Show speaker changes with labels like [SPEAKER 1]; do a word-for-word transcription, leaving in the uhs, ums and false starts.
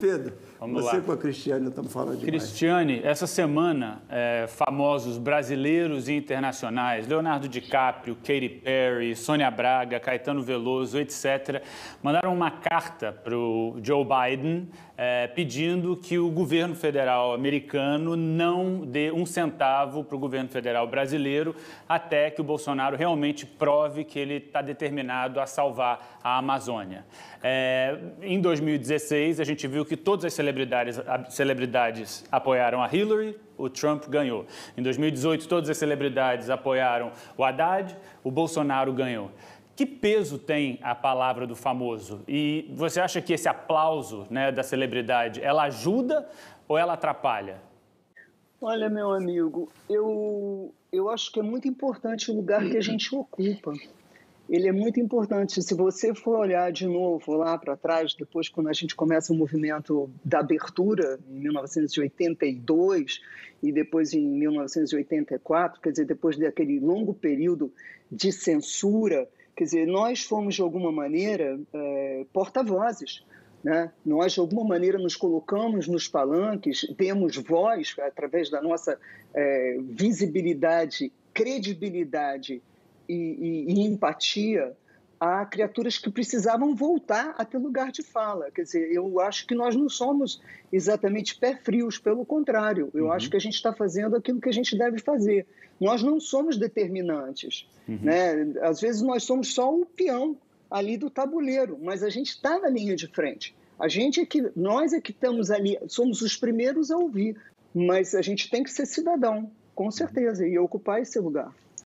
[SPEAKER 1] Pedro,
[SPEAKER 2] Vamos
[SPEAKER 1] você
[SPEAKER 2] lá.
[SPEAKER 1] com a Cristiane estamos falando demais.
[SPEAKER 2] Cristiane, essa semana, é, famosos brasileiros e internacionais, Leonardo DiCaprio, Katy Perry, Sônia Braga, Caetano Veloso, etcétera, mandaram uma carta para o Joe Biden é, pedindo que o governo federal americano não dê um centavo para o governo federal brasileiro até que o Bolsonaro realmente prove que ele está determinado a salvar a Amazônia. É, em dois mil e dezesseis, a gente viu que todas as celebridades, celebridades apoiaram a Hillary, o Trump ganhou. Em dois mil e dezoito, todas as celebridades apoiaram o Haddad, o Bolsonaro ganhou. Que peso tem a palavra do famoso? E você acha que esse aplauso, né, da celebridade, ela ajuda ou ela atrapalha?
[SPEAKER 3] Olha, meu amigo, eu, eu acho que é muito importante o lugar que a gente ocupa. Ele é muito importante. Se você for olhar de novo lá para trás, depois quando a gente começa o movimento da abertura, em mil novecentos e oitenta e dois, e depois em mil novecentos e oitenta e quatro, quer dizer, depois daquele longo período de censura, quer dizer, nós fomos, de alguma maneira, é, porta-vozes, né? Nós, de alguma maneira, nos colocamos nos palanques, demos voz, através da nossa é, visibilidade, credibilidade, E, e, e empatia a criaturas que precisavam voltar a ter lugar de fala. Quer dizer, eu acho que nós não somos exatamente pé frios, pelo contrário. Eu uhum. acho que a gente está fazendo aquilo que a gente deve fazer. Nós não somos determinantes. Uhum. Né? Às vezes nós somos só o peão ali do tabuleiro, mas a gente está na linha de frente. A gente é que, nós é que estamos ali, somos os primeiros a ouvir, mas a gente tem que ser cidadão, com certeza, e ocupar esse lugar.